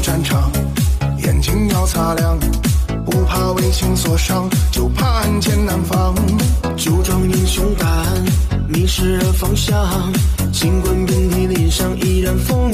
战场，眼睛要擦亮，不怕为情所伤，就怕暗箭难防。 酒壮英雄胆，迷失了方向，尽管遍体鳞伤，依然锋